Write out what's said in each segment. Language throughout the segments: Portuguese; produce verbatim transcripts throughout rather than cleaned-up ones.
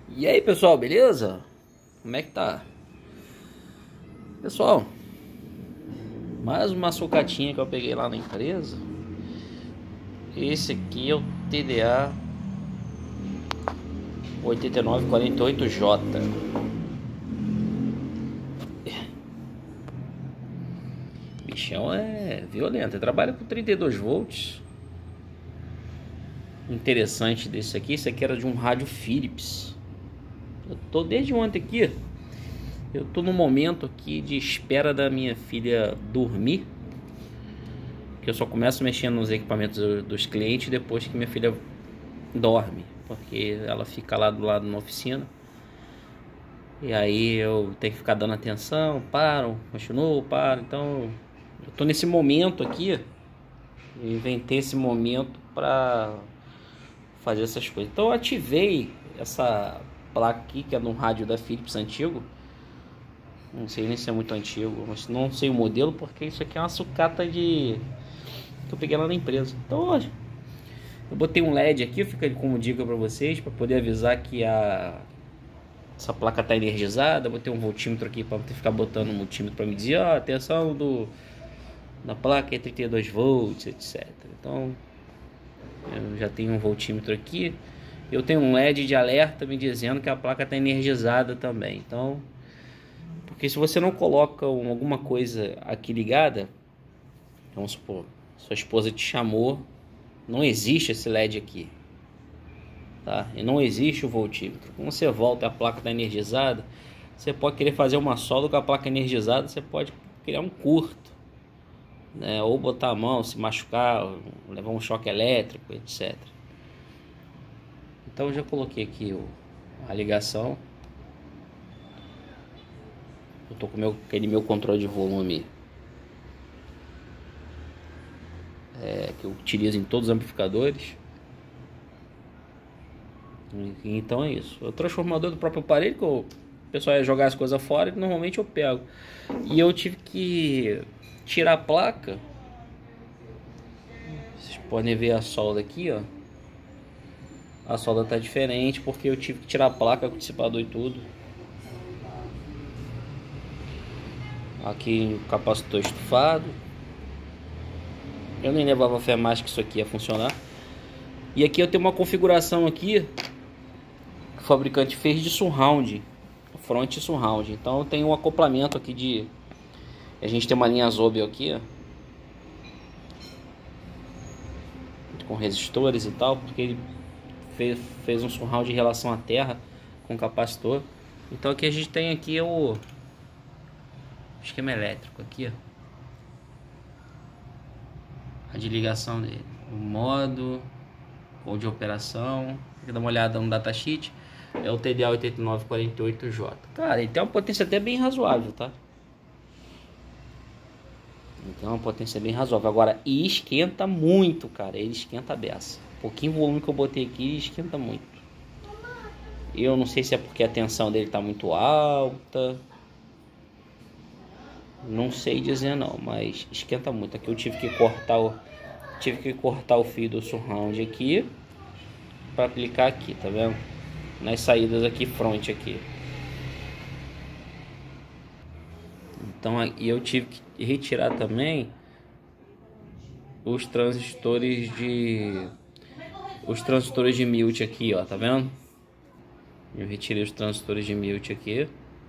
E aí, pessoal, beleza? Como é que tá? Pessoal, mais uma sucatinha que eu peguei lá na empresa. Esse aqui é o T D A oito nove quatro oito J. Bichão é violento, ele trabalha com trinta e dois volts. Interessante desse aqui, esse aqui era de um rádio Philips. Eu tô desde ontem aqui. Eu tô no momento aqui de espera da minha filha dormir, que eu só começo mexendo nos equipamentos dos clientes depois que minha filha dorme, porque ela fica lá do lado na oficina. E aí eu tenho que ficar dando atenção, paro, continuo, paro. Então eu tô nesse momento aqui. Eu inventei esse momento para fazer essas coisas. Então eu ativei essa placa aqui, que é de um rádio da Philips antigo. Não sei nem se é muito antigo, mas não sei o modelo, porque isso aqui é uma sucata de que eu peguei lá na empresa. Então hoje eu botei um L E D aqui, fica como dica para vocês, para poder avisar que a essa placa está energizada. Botei um voltímetro aqui para não ter que ficar botando um multímetro para me dizer, ó, oh, a tensão do da placa é trinta e dois volts, etcétera. Então eu já tenho um voltímetro aqui. Eu tenho um L E D de alerta me dizendo que a placa está energizada também. Então, porque se você não coloca alguma coisa aqui ligada, vamos supor, sua esposa te chamou, não existe esse L E D aqui, tá? E não existe o voltímetro. Quando você volta e a placa está energizada, você pode querer fazer uma solda com a placa energizada, você pode criar um curto, né? Ou botar a mão, se machucar, levar um choque elétrico, etcétera. Então eu já coloquei aqui o, a ligação. Eu tô com meu, aquele meu controle de volume é, que eu utilizo em todos os amplificadores. E, então é isso. O transformador do próprio aparelho, que o pessoal ia jogar as coisas fora, e normalmente eu pego. E eu tive que tirar a placa. Vocês podem ver a solda aqui, ó. A solda tá diferente porque eu tive que tirar a placa com o dissipador e tudo. Aqui o capacitor estufado. Eu nem levava fé mais que isso aqui ia funcionar. E aqui eu tenho uma configuração aqui que o fabricante fez de surround, front surround. Então eu tenho um acoplamento aqui de, a gente tem uma linha Zobel aqui, ó, com resistores e tal, porque ele fez, fez um surround em relação à terra com capacitor. Então aqui a gente tem aqui o esquema elétrico aqui, ó, a de ligação dele, o modo ou de operação. Aqui dá uma olhada no datasheet. É o T D A oito nove quatro oito J. Cara, ele tem uma potência até bem razoável, tá? Então é uma potência bem razoável. Agora, e esquenta muito, cara. Ele esquenta a beça. Um pouquinho volume que eu botei aqui, esquenta muito. Eu não sei se é porque a tensão dele tá muito alta. Não sei dizer não, mas esquenta muito. Aqui eu tive que cortar o tive que cortar o fio do surround aqui para aplicar aqui, tá vendo? Nas saídas aqui front aqui. Então aí eu tive que retirar também os transistores de os transistores de mute aqui, ó, tá vendo? Eu retirei os transistores de mute aqui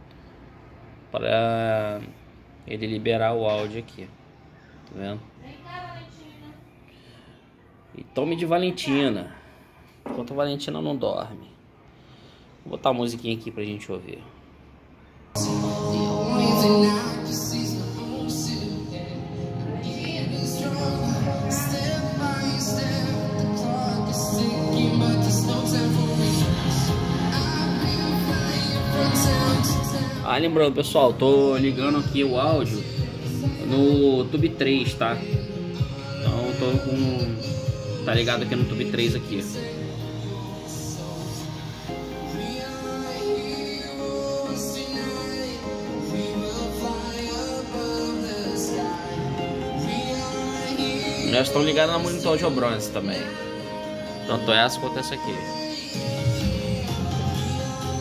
para ele liberar o áudio aqui, tá vendo? E tome de Valentina, enquanto a Valentina não dorme. Vou botar a musiquinha aqui pra gente ouvir. Ah, lembrando, pessoal, tô ligando aqui o áudio no Tube três, tá? Então eu tô com... tá ligado aqui no Tube três aqui. Já estão ligados na monitor de Bronze também. Tanto essa quanto essa aqui.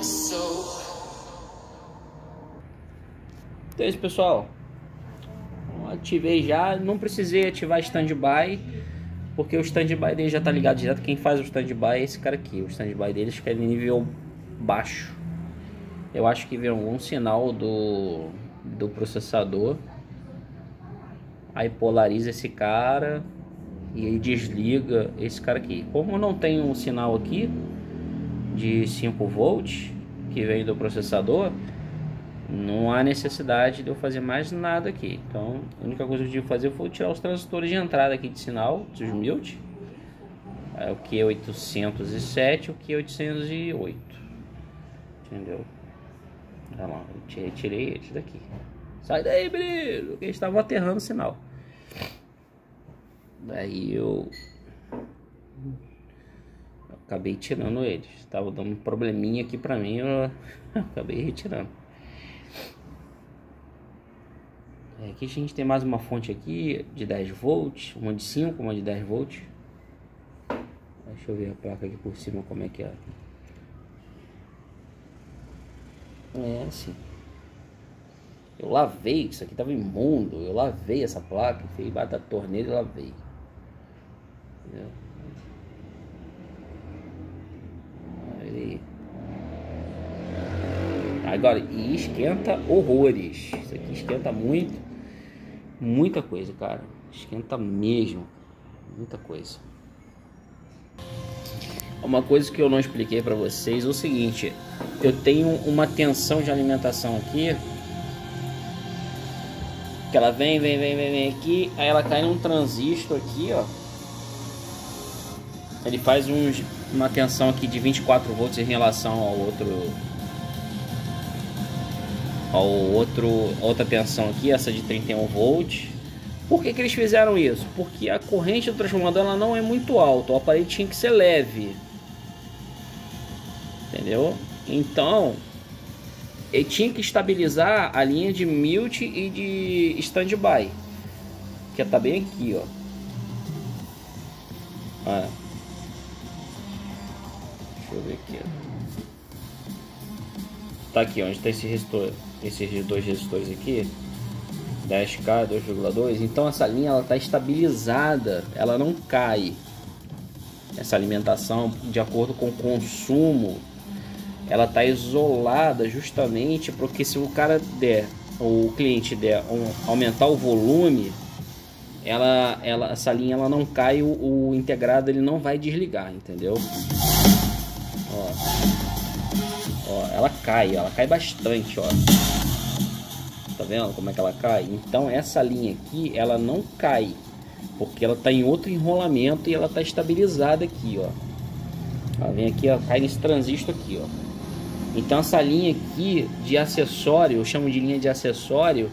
Então é isso, pessoal. Ativei já, não precisei ativar standby, porque o standby dele já tá ligado direto. Quem faz o standby é esse cara aqui. O standby dele fica em nível baixo. Eu acho que veio algum sinal do, do processador. Aí polariza esse cara e aí desliga esse cara aqui. Como não tem um sinal aqui de cinco volts que vem do processador, não há necessidade de eu fazer mais nada aqui. Então a única coisa que eu tive que fazer foi tirar os transistores de entrada aqui de sinal, os mute. É o Q oitocentos e sete e o Q oitocentos e oito. Entendeu? Olha lá, eu tirei, tirei eles daqui. Sai daí, menino, porque eles estavam aterrando o sinal. Daí eu, eu acabei tirando eles. Estava dando um probleminha aqui pra mim, eu, eu acabei retirando. Aqui a gente tem mais uma fonte aqui de dez volts, uma de cinco, uma de dez volts. Deixa eu ver a placa aqui por cima como é que é. É assim. Eu lavei, isso aqui tava imundo. Eu lavei essa placa, fui embaixo da torneira e lavei. Entendeu? Aí. Agora, e esquenta horrores. Isso aqui esquenta muito. Muita coisa, cara. Esquenta mesmo. Muita coisa. Uma coisa que eu não expliquei para vocês é o seguinte: eu tenho uma tensão de alimentação aqui, que ela vem, vem, vem, vem, vem aqui, aí ela cai num transistor aqui, ó. Ele faz uns, uma tensão aqui de vinte e quatro volts em relação ao outro, ao outro, outra tensão aqui, essa de trinta e um volts. Por que que eles fizeram isso? Porque a corrente do transformador ela não é muito alta, o aparelho tinha que ser leve. Entendeu? Então ele tinha que estabilizar a linha de mute e de standby, que tá bem aqui, ó. Ah. Deixa eu ver aqui, ó. Tá aqui, onde tá esse resistor, esses dois resistores aqui, dez K, dois vírgula dois. Então essa linha ela tá estabilizada, ela não cai. Essa alimentação, de acordo com o consumo, ela tá isolada justamente porque se o cara der, ou o cliente der um, aumentar o volume, ela, ela, essa linha ela não cai, o, o integrado ele não vai desligar, entendeu? Ó, ó, ela cai, ela cai bastante, ó. Tá vendo como é que ela cai? Então essa linha aqui, ela não cai, porque ela tá em outro enrolamento e ela tá estabilizada aqui, ó. Ela vem aqui, ó, cai nesse transistor aqui, ó. Então essa linha aqui de acessório, eu chamo de linha de acessório,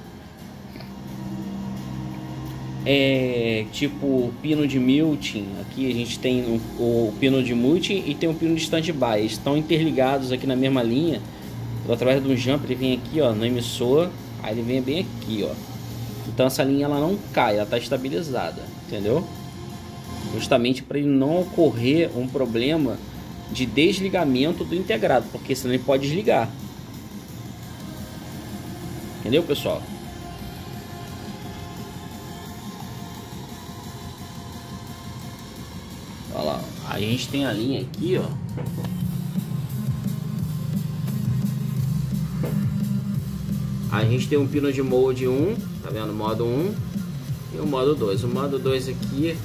é tipo pino de muting. Aqui a gente tem o, o pino de muting e tem o pino de standby. Eles estão interligados aqui na mesma linha. Através de um jumper ele vem aqui, ó, no emissor, aí ele vem bem aqui, ó. Então essa linha ela não cai, ela está estabilizada, entendeu? Justamente para ele não ocorrer um problema de desligamento do integrado, porque senão ele pode desligar. Entendeu, pessoal? Olha lá, a gente tem a linha aqui, ó. A gente tem um pino de mode um, tá vendo? Modo um e o modo dois. O modo dois aqui,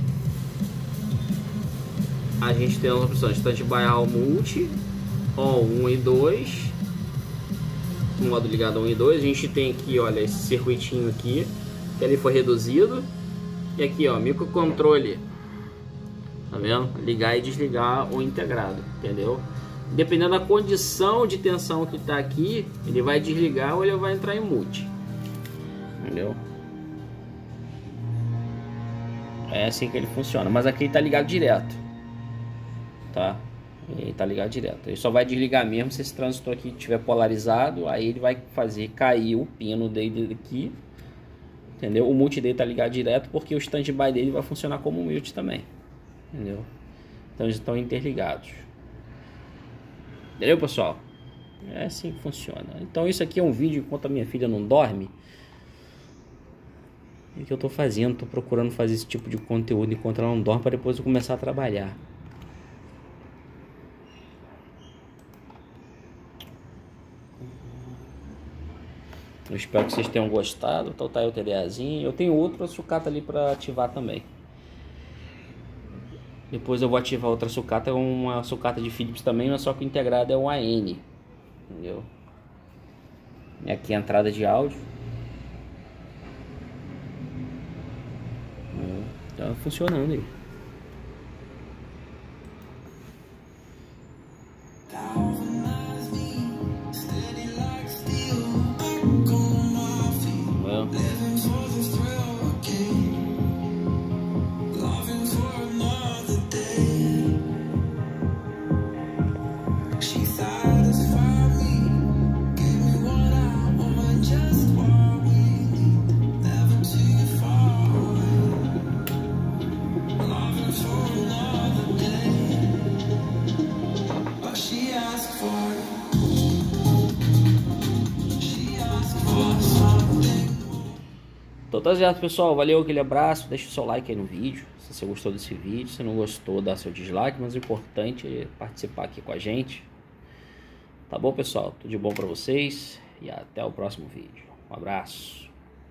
a gente tem as opções standby all multi, on um e dois, modo ligado um e dois. A gente tem aqui, olha, esse circuitinho aqui, que ali foi reduzido. E aqui, ó, microcontrole, tá vendo? Ligar e desligar o integrado, entendeu? Dependendo da condição de tensão que tá aqui, ele vai desligar ou ele vai entrar em mute, entendeu? É assim que ele funciona, mas aqui ele tá ligado direto, tá? Ele tá ligado direto. Ele só vai desligar mesmo se esse transistor aqui estiver polarizado. Aí ele vai fazer cair o pino dele aqui, entendeu? O mute dele tá ligado direto porque o standby dele vai funcionar como mute também, entendeu? Então eles estão interligados. Entendeu, pessoal? É assim que funciona. Então isso aqui é um vídeo enquanto a minha filha não dorme. E que eu tô fazendo, tô procurando fazer esse tipo de conteúdo enquanto ela não dorme, para depois eu começar a trabalhar. Eu espero que vocês tenham gostado. Então tá aí o T D Azinho. Eu tenho outra sucata ali para ativar também. Depois eu vou ativar outra sucata, uma sucata de Philips também, mas só que o integrado é um A N. Entendeu? E aqui a entrada de áudio. Tá funcionando aí. Well. Então tá certo, pessoal, valeu, aquele abraço, deixa o seu like aí no vídeo, se você gostou desse vídeo. Se não gostou, dá seu dislike, mas o importante é participar aqui com a gente. Tá bom, pessoal? Tudo de bom pra vocês e até o próximo vídeo. Um abraço.